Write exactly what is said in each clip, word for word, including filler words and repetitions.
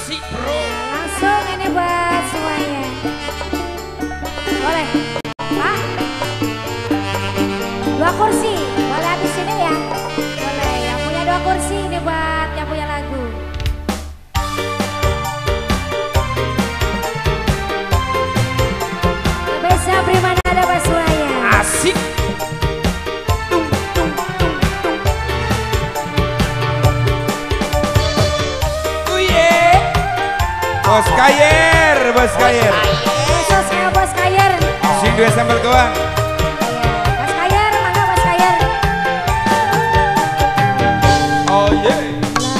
Asik bro. Langsung ini buat semuanya. Boleh Pak? Dua kursi, boleh habis ini ya? Boleh, yang punya dua kursi ini buat yang punya lagu. Bisa Primana ada Pak Suaya. Asik. Bos Kayer, Bos Kayer. Bos Kayer, Bos Kayer. Sing dua sambal goang. Bos Kayer, mangga Bos Kayer. Oh yeah.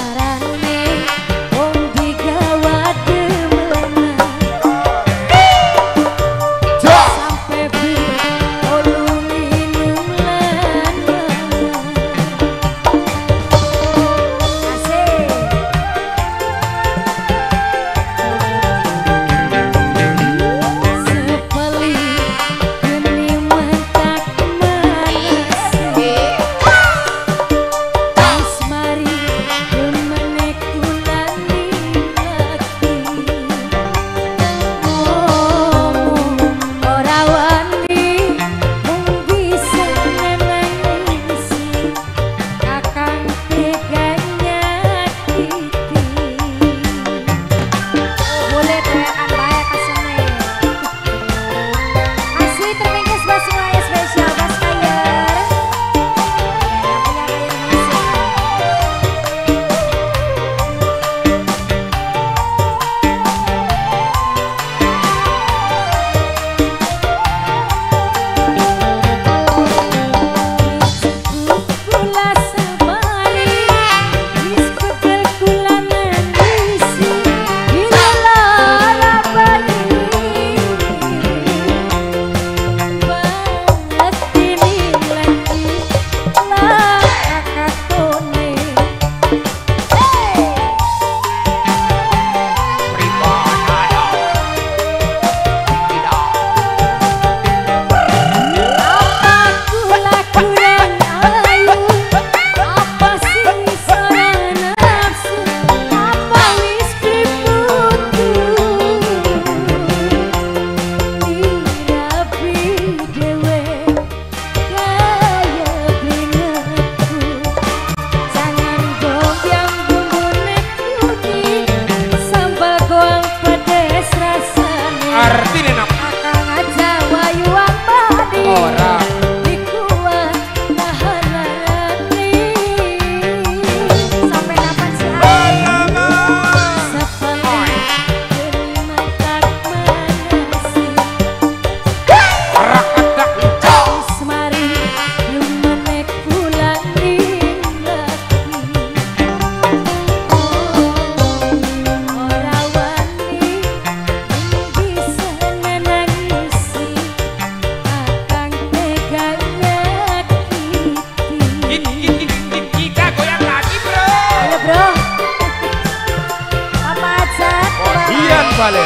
Balen.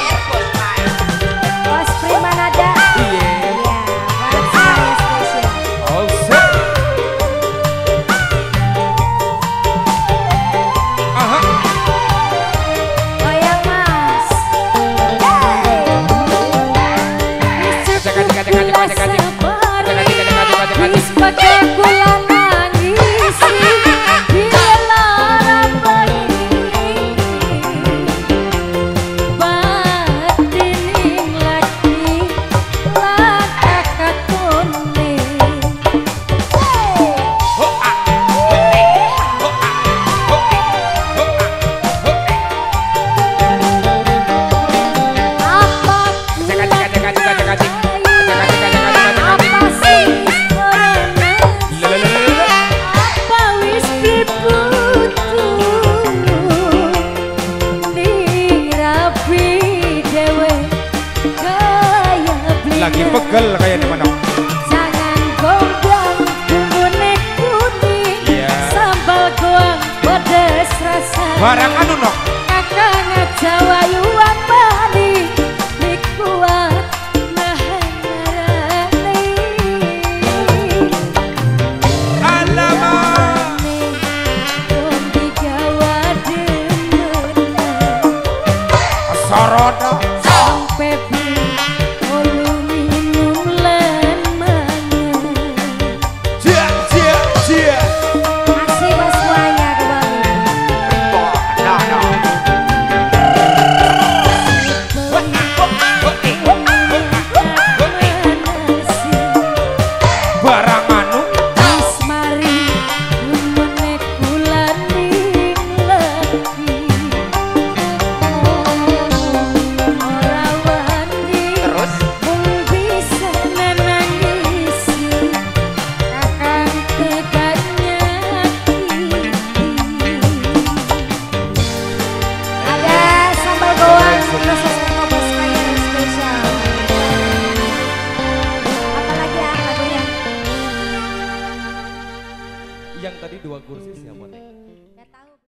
Bos Primana ada. Iya. Iya, buat saya spesial. Oh, set. Aha. Goyang Mas. Cek cek cek cek cek cek cek. Pakai bulan nangis di lara bayi batining lagi langkah katone apa Cek cek cek cek cek cek cek. Lagi pegel kayaknya mana? Jangan gombang bumbunya kuning, Iya. sambal goang pedes rasa. Barang anu no. Kakang Jawa yuan Bali, dikuat nahan ngarani. Alamak. Kombi gawa demenan. khusus ya buat Neng.